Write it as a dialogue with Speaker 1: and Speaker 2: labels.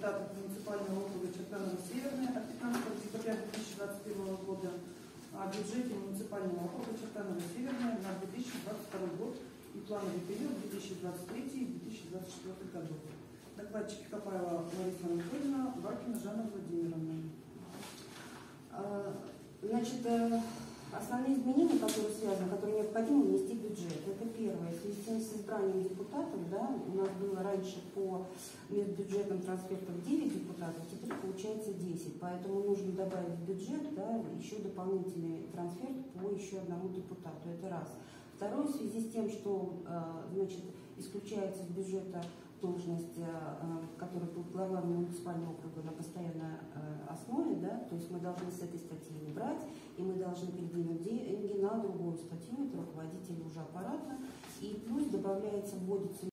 Speaker 1: депутатов муниципального округа Чертаново-Северное от 15 декабря 2021 года о бюджете муниципального округа Чертаново-Северное на 2022 год и плановый период 2023-2024 году. Докладчики Копаева Лариса Анатольевна, Баркина Жанна Владимировна.
Speaker 2: Значит, основные изменения, которые связаны, которые необходимо внести в бюджет, это первое. В связи с избранием депутатов, да, у нас было раньше по межбюджетным трансфертам 9 депутатов, теперь получается 10. Поэтому нужно добавить в бюджет, да, еще дополнительный трансфер по еще одному депутату. Это раз. Второе, в связи с тем, что значит, исключается из бюджета должность, которая будет глава муниципального округа на постоянной основе, да, то есть мы должны с этой статьи убрать, и мы должны передвинуть деньги на другую статью, это руководитель уже аппарата, и плюс добавляется, вводится